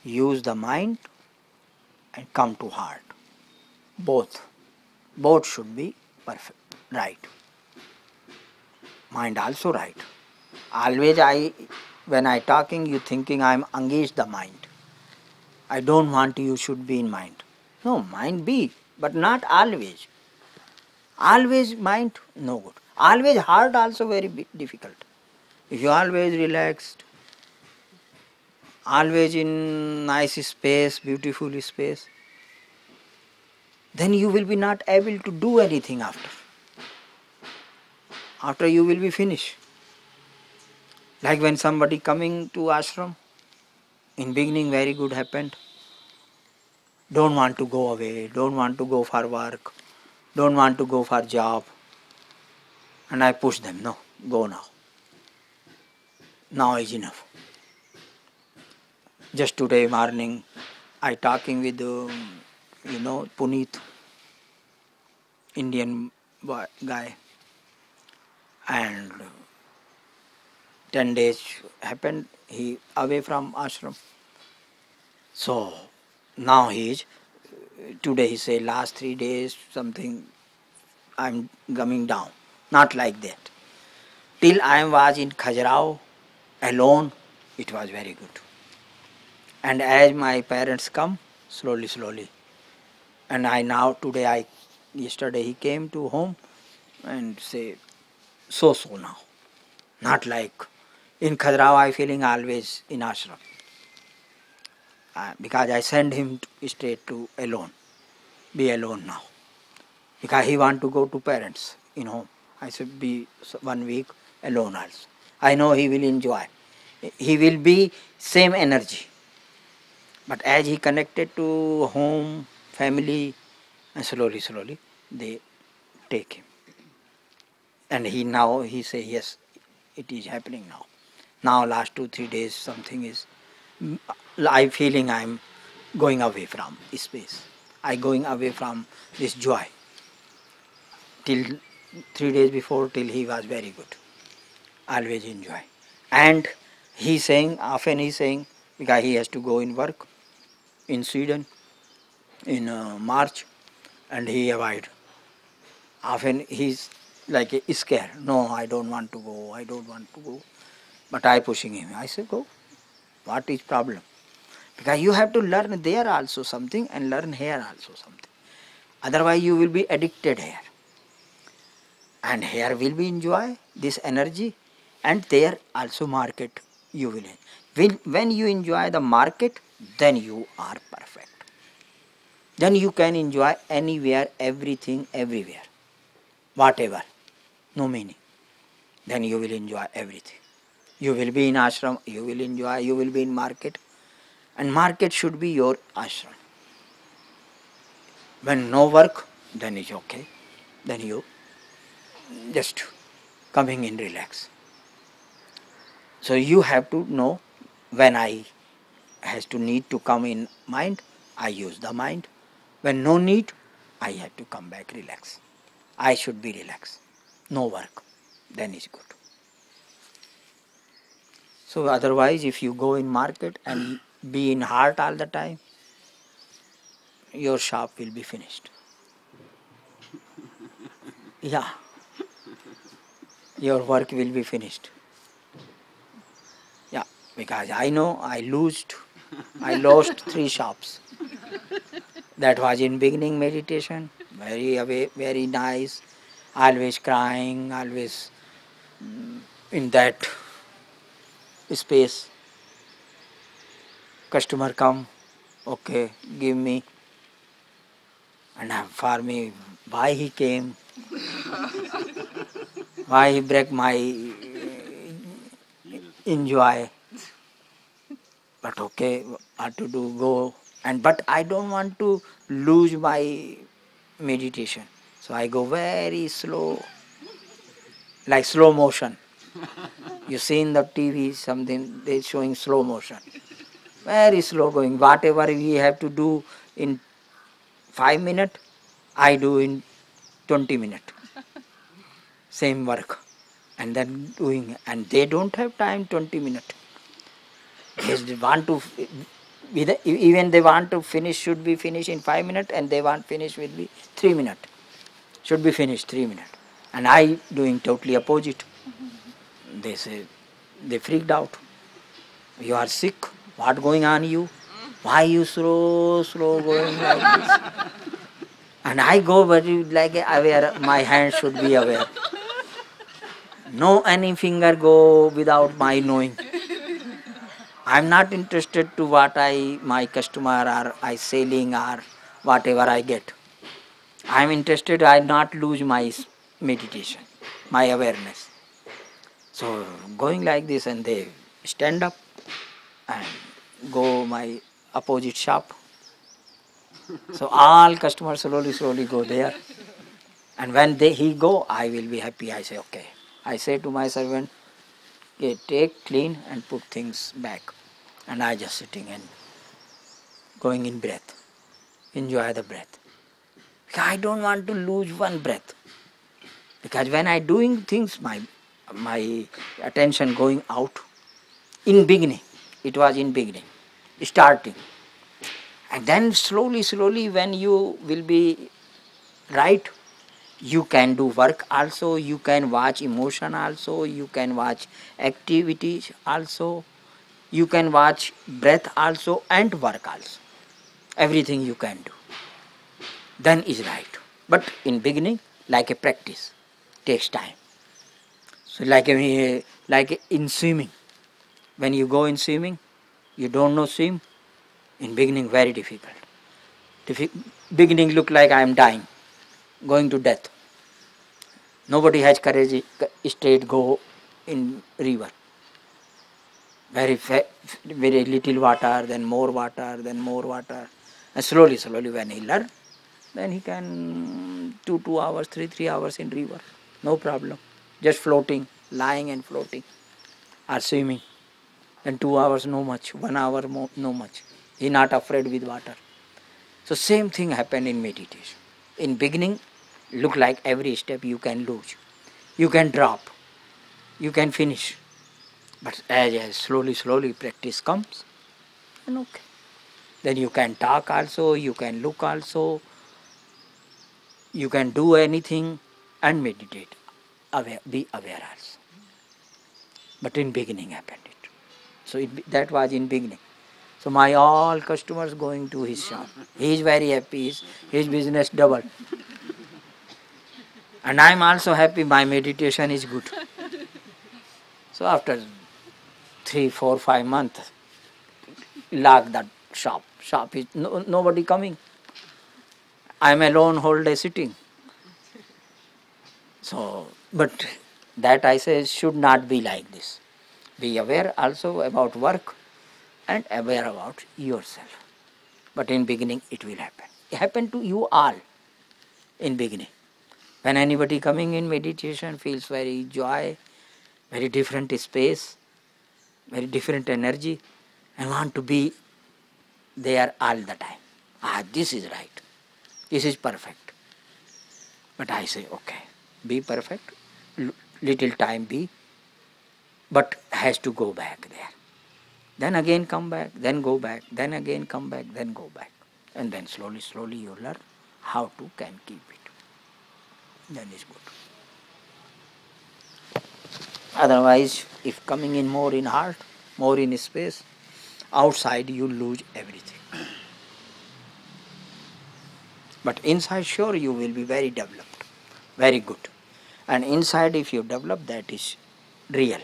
use the mind and come to heart. Both should be perfect, right. Mind also right. Always when I talking, you thinking I am engaged the mind. I don't want you should be in mind. No, mind be, but not always. Always mind, no good. Always heart also very difficult. If you always relaxed, always in nice space, beautiful space, then you will be not able to do anything after. After you will be finished. Like when somebody coming to ashram, in beginning very good happened. Don't want to go away, don't want to go for work, don't want to go for job. And I push them, no, go now. Now is enough. Just today morning, I talking with, Puneet, Indian guy, and 10 days happened, he away from ashram. So now today he say last 3 days something I'm coming down. Not like that. Till I was in Khajuraho alone, it was very good. And as my parents come, slowly, and yesterday he came to home and say, so now. Not like in Khajuraho I feeling always in ashram. Because I send him straight to alone. Be alone now. Because he want to go to parents in home. I said be 1 week alone also. I know he will enjoy. He will be same energy. But as he connected to home, family, and slowly they take him. And he say yes, it is happening now. Now last 2-3 days something is, I feeling I'm going away from space. I going away from this joy. Till 3 days before, till he was very good. Always enjoy. And often he's saying, because he has to go in work in Sweden in March, and he avoid. Often he's like scared. No, I don't want to go. But I pushing him. I say, go. What is problem? Because you have to learn there also something and learn here also something. Otherwise you will be addicted here. And here will be enjoy this energy, and there also market you will. When you enjoy the market, then you are perfect. Then you can enjoy anywhere, everything, everywhere. Whatever. No meaning. Then you will enjoy everything. You will be in ashram, you will enjoy, you will be in market. And market should be your ashram. When no work, then it's okay. Then you just coming in relax. So you have to know when I has to need to come in mind, I use the mind. When no need, I have to come back relax. I should be relaxed. No work. Then it's good. So otherwise if you go in market and be in heart all the time, your shop will be finished. Yeah. Your work will be finished. Yeah, because I know I lost 3 shops. That was in beginning meditation, very nice, always crying, always in that space. Customer come, okay, give me. And for me, why he came, why he break my enjoy. But okay, what to do, go. But I don't want to lose my meditation. So I go very slow, like slow motion. You see in the TV something, they're showing slow motion. Very slow going. Whatever we have to do in 5 minutes, I do in 20 minutes. Same work. And then doing, and they don't have time 20 minutes. They want to Even they want to finish, should be finished in 5 minutes, and they want finish will be 3 minutes. Should be finished 3 minutes. And I doing totally opposite. They say, they freaked out. You are sick. What going on you? Why you slow going like this? And I go very like aware. My hand should be aware. No any finger go without my knowing. I'm not interested to what my customer or I selling or whatever I get. I'm interested I not lose my meditation, my awareness. So going like this, and they stand up and go my opposite shop. So all customers slowly go there. And when he go, I will be happy. I say, okay. I say to my servant, okay, take, clean and put things back. And I just sitting and going in breath. Enjoy the breath. Because I don't want to lose one breath. Because when I doing things, my attention going out. In beginning, it was in beginning, starting. And then slowly when you will be right, you can do work also, you can watch emotion also, you can watch activities also, you can watch breath also and work also. Everything you can do. Then is right. But in beginning, like a practice, takes time. So like in swimming. When you go in swimming, you don't know swim. In beginning, very difficult. Beginning look like I am dying, going to death. Nobody has courage straight go in river. Very little water, then more water, then more water. And slowly when he learn, then he can 2 hours, 3 hours in river. No problem. Just floating, lying and floating. Or swimming. Then 2 hours no much, 1 hour no much. He not afraid with water. So same thing happened in meditation. In beginning, look like every step you can lose. You can drop. You can finish. But as slowly practice comes, then okay. Then you can talk also, you can look also, you can do anything and meditate. Be aware also. But in beginning happened it. So that was in beginning. So my all customers going to his shop. He is very happy. His business doubled. And I am also happy. My meditation is good. So after 3, 4, 5 months, lock that shop. Shop is nobody coming. I am alone whole day sitting. So, but that I say should not be like this. Be aware also about work and aware about yourself. But in beginning it will happen. It happened to you all in beginning. When anybody coming in meditation feels very joy, very different space, very different energy, and want to be there all the time. This is right. This is perfect. But I say, okay, be perfect, little time be, but has to go back there. Then again come back, then go back, then again come back, then go back. And then slowly you learn how to can keep it. Then it's good. Otherwise, if coming in more in heart, more in space, outside you lose everything. But inside sure you will be very developed, very good. And inside if you develop, that is real.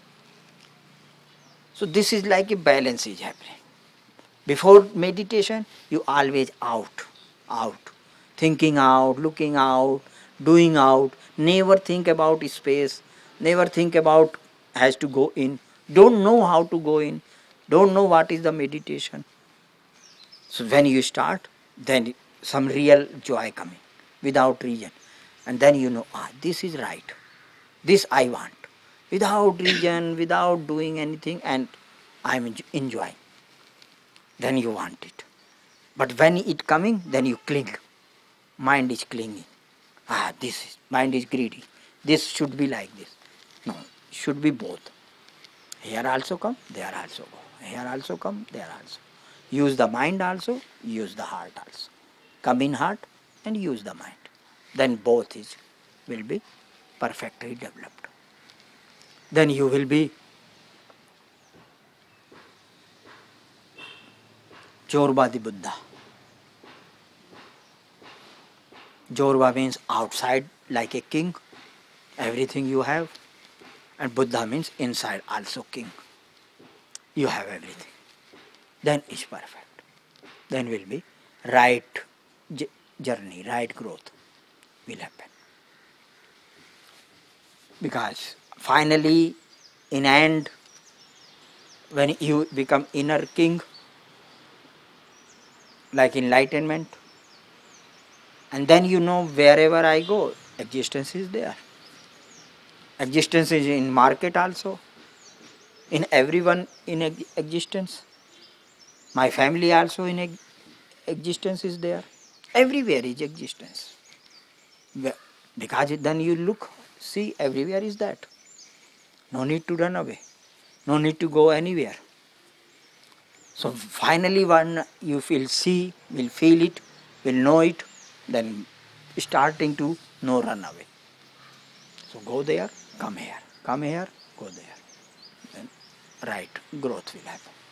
So this is like a balance is happening. Before meditation, you always out, thinking out, looking out, doing out, never think about space, never think about has to go in, don't know how to go in, don't know what is the meditation. So when you start, then some real joy coming without reason. And then you know, this is right. This I want. Without reason, without doing anything, and I'm enjoying. Then you want it. But when it coming, then you cling. Mind is clinging. Mind is greedy. This should be like this. No, should be both. Here also come, there also go. Here also come, there also. Use the mind also, use the heart also. Come in heart and use the mind. Then both will be perfectly developed. Then you will be Jorba the Buddha. Jorba means outside like a king, everything you have. And Buddha means inside also king. You have everything. Then it's perfect. Then will be right journey, right growth will happen. Because finally, in end, when you become inner king, like enlightenment, and then you know wherever I go, existence is there. Existence is in market also, in everyone in existence. My family also in existence is there. Everywhere is existence. Because then you look, see, everywhere is that. No need to run away. No need to go anywhere. So finally when you will see, will feel it, will know it, then starting to no run away. So go there, come here, go there. Then right growth will happen.